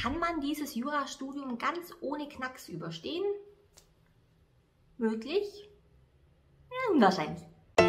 Kann man dieses Jurastudium ganz ohne Knacks überstehen? Möglich? Ja, unwahrscheinlich.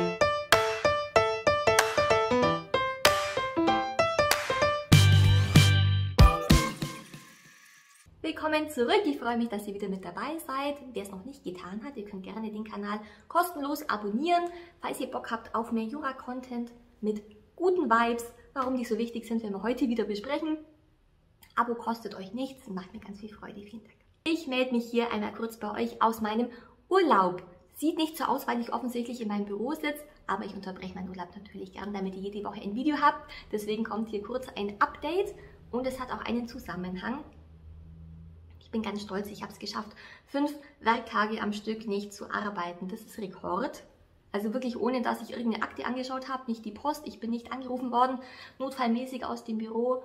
Willkommen zurück, ich freue mich, dass ihr wieder mit dabei seid. Wer es noch nicht getan hat, ihr könnt gerne den Kanal kostenlos abonnieren, falls ihr Bock habt auf mehr Jura-Content mit guten Vibes, warum die so wichtig sind, werden wir heute wieder besprechen. Abo kostet euch nichts und macht mir ganz viel Freude, vielen Dank. Ich melde mich hier einmal kurz bei euch aus meinem Urlaub. Sieht nicht so aus, weil ich offensichtlich in meinem Büro sitze, aber ich unterbreche meinen Urlaub natürlich gern, damit ihr jede Woche ein Video habt. Deswegen kommt hier kurz ein Update und es hat auch einen Zusammenhang. Ich bin ganz stolz, ich habe es geschafft, 5 Werktage am Stück nicht zu arbeiten. Das ist Rekord. Also wirklich ohne, dass ich irgendeine Akte angeschaut habe, nicht die Post, ich bin nicht angerufen worden, notfallmäßig aus dem Büro.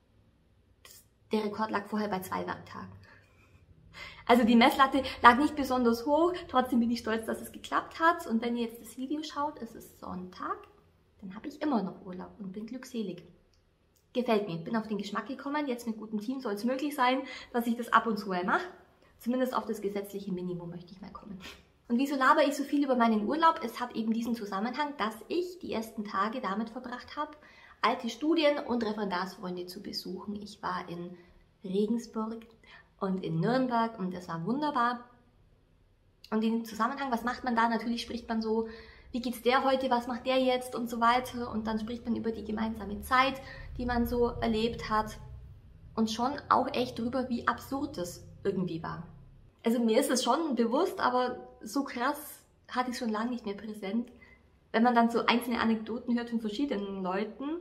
Der Rekord lag vorher bei 2 Werktagen. Also die Messlatte lag nicht besonders hoch, trotzdem bin ich stolz, dass es geklappt hat. Und wenn ihr jetzt das Video schaut, es ist Sonntag, dann habe ich immer noch Urlaub und bin glückselig. Gefällt mir, bin auf den Geschmack gekommen, jetzt mit gutem Team soll es möglich sein, dass ich das ab und zu mal mache. Zumindest auf das gesetzliche Minimum möchte ich mal kommen. Und wieso laber ich so viel über meinen Urlaub? Es hat eben diesen Zusammenhang, dass ich die ersten Tage damit verbracht habe, alte Studien- und Referendarsfreunde zu besuchen. Ich war in Regensburg und in Nürnberg und das war wunderbar. Und in dem Zusammenhang, was macht man da? Natürlich spricht man so, wie geht's der heute, was macht der jetzt und so weiter. Und dann spricht man über die gemeinsame Zeit, die man so erlebt hat. Und schon auch echt drüber, wie absurd das irgendwie war. Also mir ist es schon bewusst, aber so krass hatte ich es schon lange nicht mehr präsent. Wenn man dann so einzelne Anekdoten hört von verschiedenen Leuten,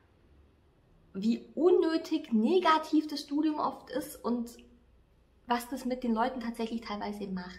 wie unnötig negativ das Studium oft ist und was das mit den Leuten tatsächlich teilweise macht.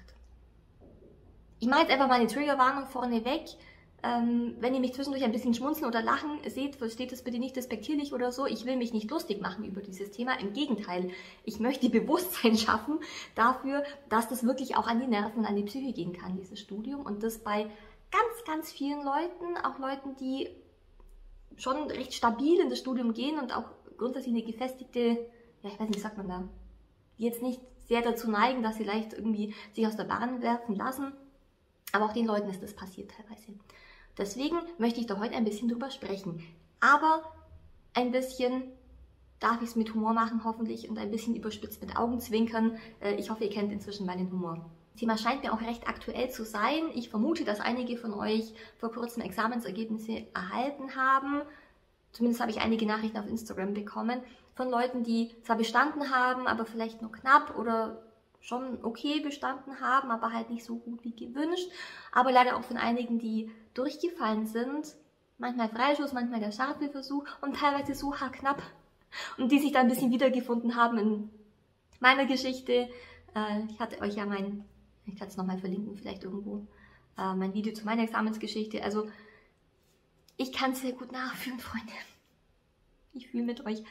Ich mache jetzt einfach mal eine Triggerwarnung vorneweg. Wenn ihr mich zwischendurch ein bisschen schmunzeln oder lachen seht, versteht das bitte nicht despektierlich oder so. Ich will mich nicht lustig machen über dieses Thema. Im Gegenteil, ich möchte Bewusstsein schaffen dafür, dass das wirklich auch an die Nerven und an die Psyche gehen kann, dieses Studium. Und das bei ganz, ganz vielen Leuten, auch Leuten, die schon recht stabil in das Studium gehen und auch grundsätzlich eine gefestigte, ja ich weiß nicht, wie sagt man da, die jetzt nicht sehr dazu neigen, dass sie leicht irgendwie sich aus der Bahn werfen lassen. Aber auch den Leuten ist das passiert teilweise. Deswegen möchte ich da heute ein bisschen drüber sprechen. Aber ein bisschen darf ich es mit Humor machen, hoffentlich, und ein bisschen überspitzt mit Augenzwinkern. Ich hoffe, ihr kennt inzwischen meinen Humor. Das Thema scheint mir auch recht aktuell zu sein. Ich vermute, dass einige von euch vor kurzem Examensergebnisse erhalten haben. Zumindest habe ich einige Nachrichten auf Instagram bekommen von Leuten, die zwar bestanden haben, aber vielleicht nur knapp oder schon okay bestanden haben, aber halt nicht so gut wie gewünscht. Aber leider auch von einigen, die durchgefallen sind. Manchmal Freischuss, manchmal der Staffelversuch und teilweise so haarknapp. Und die sich da ein bisschen wiedergefunden haben in meiner Geschichte. Ich hatte euch ja ich kann es nochmal verlinken, vielleicht irgendwo, mein Video zu meiner Examensgeschichte. Also ich kann es sehr gut nachfühlen, Freunde. Ich fühle mit euch.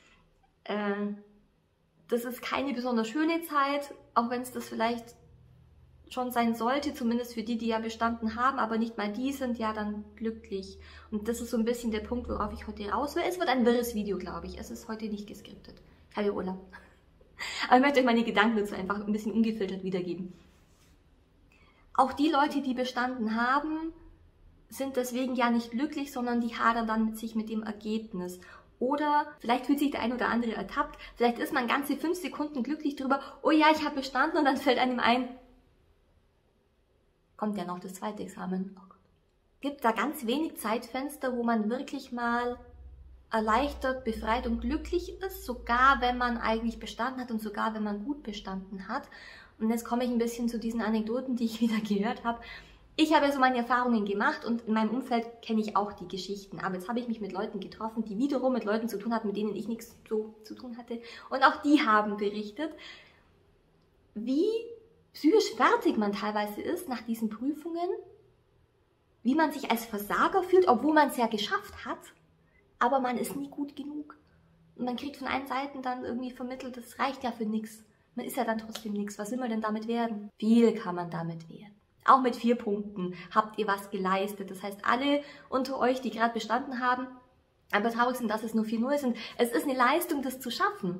Das ist keine besonders schöne Zeit, auch wenn es das vielleicht schon sein sollte, zumindest für die, die ja bestanden haben, aber nicht mal die sind ja dann glücklich. Und das ist so ein bisschen der Punkt, worauf ich heute raus will. Es wird ein wirres Video, glaube ich. Es ist heute nicht geskriptet. Ich habe Urlaub. Aber ich möchte euch meine Gedanken dazu einfach ein bisschen ungefiltert wiedergeben. Auch die Leute, die bestanden haben, sind deswegen ja nicht glücklich, sondern die hadern dann mit dem Ergebnis. Oder vielleicht fühlt sich der ein oder andere ertappt, vielleicht ist man ganze 5 Sekunden glücklich drüber, oh ja, ich habe bestanden, und dann fällt einem ein, kommt ja noch das zweite Examen. Oh Gott. Gibt da ganz wenig Zeitfenster, wo man wirklich mal erleichtert, befreit und glücklich ist, sogar wenn man eigentlich bestanden hat und sogar wenn man gut bestanden hat. Und jetzt komme ich ein bisschen zu diesen Anekdoten, die ich wieder gehört habe. Ich habe so meine Erfahrungen gemacht und in meinem Umfeld kenne ich auch die Geschichten. Aber jetzt habe ich mich mit Leuten getroffen, die wiederum mit Leuten zu tun hatten, mit denen ich nichts so zu tun hatte. Und auch die haben berichtet, wie psychisch fertig man teilweise ist nach diesen Prüfungen, wie man sich als Versager fühlt, obwohl man es ja geschafft hat, aber man ist nie gut genug. Und man kriegt von allen Seiten dann irgendwie vermittelt, das reicht ja für nichts. Man ist ja dann trotzdem nichts. Was will man denn damit werden? Viel kann man damit werden. Auch mit 4 Punkten habt ihr was geleistet. Das heißt, alle unter euch, die gerade bestanden haben, aber traurig sind, dass es nur 4-0 sind. Es ist eine Leistung, das zu schaffen.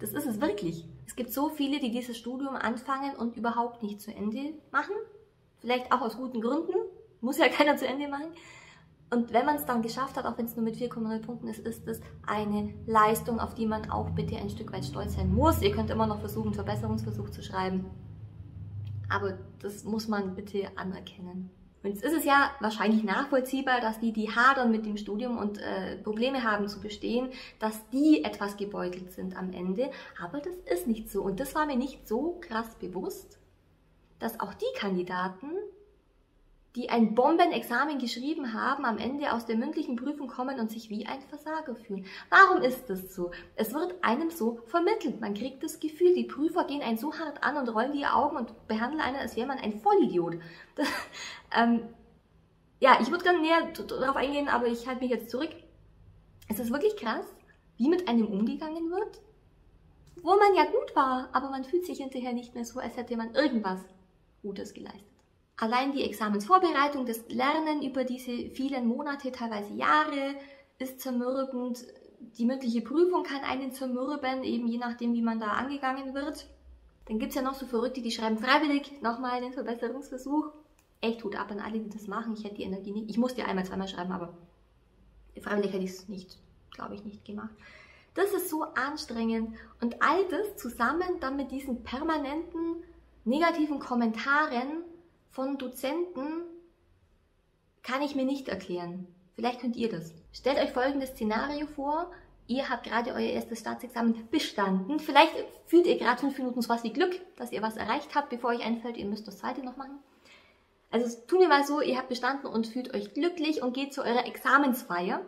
Das ist es wirklich. Es gibt so viele, die dieses Studium anfangen und überhaupt nicht zu Ende machen. Vielleicht auch aus guten Gründen. Muss ja keiner zu Ende machen. Und wenn man es dann geschafft hat, auch wenn es nur mit 4,0 Punkten ist, ist es eine Leistung, auf die man auch bitte ein Stück weit stolz sein muss. Ihr könnt immer noch versuchen, einen Verbesserungsversuch zu schreiben. Aber das muss man bitte anerkennen. Und jetzt ist es ja wahrscheinlich nachvollziehbar, dass die hadern mit dem Studium und Probleme haben zu bestehen, dass die etwas gebeutelt sind am Ende. Aber das ist nicht so. Und das war mir nicht so krass bewusst, dass auch die Kandidaten, die ein Bombenexamen geschrieben haben, am Ende aus der mündlichen Prüfung kommen und sich wie ein Versager fühlen. Warum ist das so? Es wird einem so vermittelt. Man kriegt das Gefühl, die Prüfer gehen einen so hart an und rollen die Augen und behandeln einen, als wäre man ein Vollidiot. Das, ja, ich würde gerne näher darauf eingehen, aber ich halte mich jetzt zurück. Es ist wirklich krass, wie mit einem umgegangen wird, wo man ja gut war, aber man fühlt sich hinterher nicht mehr so, als hätte man irgendwas Gutes geleistet. Allein die Examensvorbereitung, das Lernen über diese vielen Monate, teilweise Jahre, ist zermürbend. Die mündliche Prüfung kann einen zermürben, eben je nachdem, wie man da angegangen wird. Dann gibt es ja noch so Verrückte, die schreiben freiwillig nochmal einen Verbesserungsversuch. Echt Hut ab an alle, die das machen. Ich hätte die Energie nicht. Ich musste ja einmal, zweimal schreiben, aber freiwillig hätte ich es nicht, glaube ich, nicht gemacht. Das ist so anstrengend. Und all das zusammen dann mit diesen permanenten negativen Kommentaren von Dozenten kann ich mir nicht erklären. Vielleicht könnt ihr das. Stellt euch folgendes Szenario vor. Ihr habt gerade euer erstes Staatsexamen bestanden. Vielleicht fühlt ihr gerade 5 Minuten so was wie Glück, dass ihr was erreicht habt, bevor euch einfällt, ihr müsst das zweite noch machen. Also tun wir mal so, ihr habt bestanden und fühlt euch glücklich und geht zu eurer Examensfeier.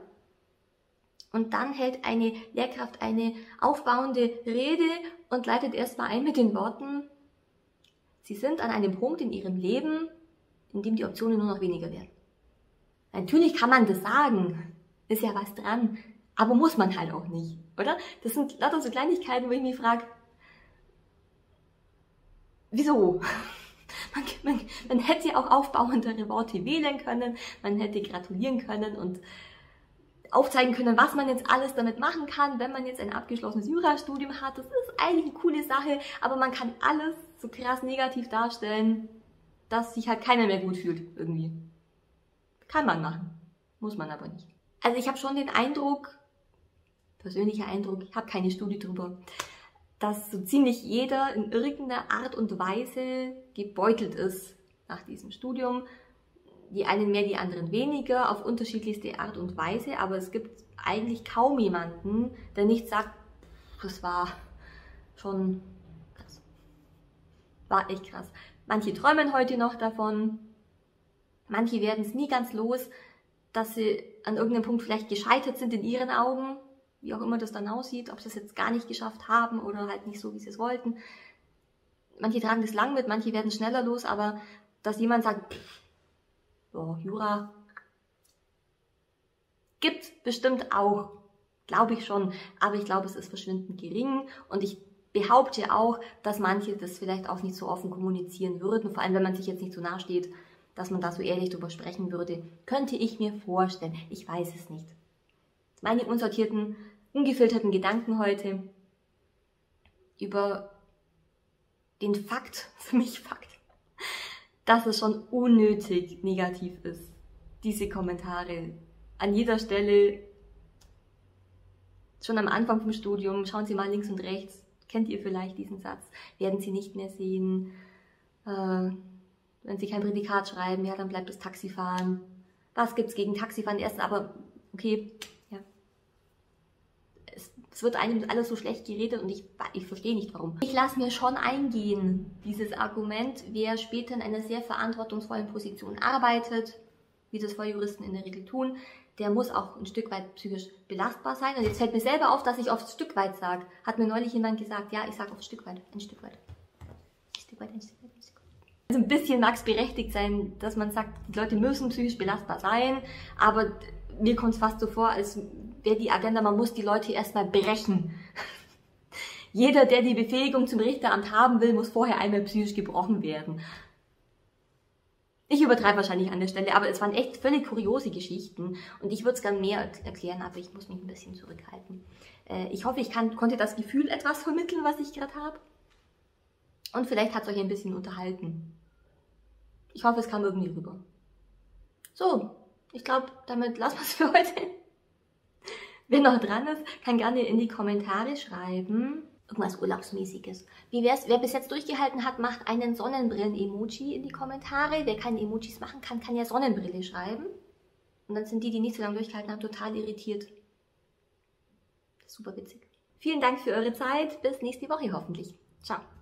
Und dann hält eine Lehrkraft eine aufbauende Rede und leitet erstmal ein mit den Worten: Sie sind an einem Punkt in Ihrem Leben, in dem die Optionen nur noch weniger werden. Natürlich kann man das sagen, ist ja was dran, aber muss man halt auch nicht, oder? Das sind lauter so Kleinigkeiten, wo ich mich frage, wieso? Man hätte ja auch aufbauendere Worte wählen können, man hätte gratulieren können und aufzeigen können, was man jetzt alles damit machen kann, wenn man jetzt ein abgeschlossenes Jurastudium hat. Das ist eigentlich eine coole Sache, aber man kann alles so krass negativ darstellen, dass sich halt keiner mehr gut fühlt irgendwie. Kann man machen, muss man aber nicht. Also ich habe schon den Eindruck, persönlicher Eindruck, ich habe keine Studie drüber, dass so ziemlich jeder in irgendeiner Art und Weise gebeutelt ist nach diesem Studium. Die einen mehr, die anderen weniger, auf unterschiedlichste Art und Weise, aber es gibt eigentlich kaum jemanden, der nicht sagt, das war schon krass. War echt krass. Manche träumen heute noch davon, manche werden es nie ganz los, dass sie an irgendeinem Punkt vielleicht gescheitert sind in ihren Augen, wie auch immer das dann aussieht, ob sie es jetzt gar nicht geschafft haben oder halt nicht so, wie sie es wollten. Manche tragen das lang mit, manche werden schneller los, aber dass jemand sagt, so, Jura gibt bestimmt auch, glaube ich schon, aber ich glaube, es ist verschwindend gering und ich behaupte auch, dass manche das vielleicht auch nicht so offen kommunizieren würden, vor allem wenn man sich jetzt nicht so nahe steht, dass man da so ehrlich drüber sprechen würde, könnte ich mir vorstellen. Ich weiß es nicht. Meine unsortierten, ungefilterten Gedanken heute über den Fakt, für mich Fakt, dass es schon unnötig negativ ist, diese Kommentare. An jeder Stelle, schon am Anfang vom Studium, schauen Sie mal links und rechts, kennt ihr vielleicht diesen Satz, werden Sie nicht mehr sehen, wenn Sie kein Prädikat schreiben, ja, dann bleibt das Taxifahren. Was gibt's gegen Taxifahren erst, aber okay, ja. Es wird einem alles so schlecht geredet und ich verstehe nicht warum. Ich lasse mir schon eingehen, dieses Argument, wer später in einer sehr verantwortungsvollen Position arbeitet, wie das Volljuristen in der Regel tun, der muss auch ein Stück weit psychisch belastbar sein. Und jetzt fällt mir selber auf, dass ich oft Stück weit sage. Hat mir neulich jemand gesagt, ja, ich sage oft Stück weit, ein Stück weit. Ein Stück weit, ein Stück weit, ein Stück weit. Also ein bisschen mag es berechtigt sein, dass man sagt, die Leute müssen psychisch belastbar sein, aber mir kommt es fast so vor, als wäre die Agenda, man muss die Leute erstmal brechen. Jeder, der die Befähigung zum Richteramt haben will, muss vorher einmal psychisch gebrochen werden. Ich übertreibe wahrscheinlich an der Stelle, aber es waren echt völlig kuriose Geschichten und ich würde es gerne mehr erklären, aber ich muss mich ein bisschen zurückhalten. Ich hoffe, ich konnte das Gefühl etwas vermitteln, was ich gerade habe. Und vielleicht hat es euch ein bisschen unterhalten. Ich hoffe, es kam irgendwie rüber. So, ich glaube, damit lassen wir es für heute. Wer noch dran ist, kann gerne in die Kommentare schreiben. Irgendwas Urlaubsmäßiges. Wer bis jetzt durchgehalten hat, macht einen Sonnenbrillen-Emoji in die Kommentare. Wer keine Emojis machen kann, kann ja Sonnenbrille schreiben. Und dann sind die nicht so lange durchgehalten haben, total irritiert. Das ist super witzig. Vielen Dank für eure Zeit. Bis nächste Woche hoffentlich. Ciao.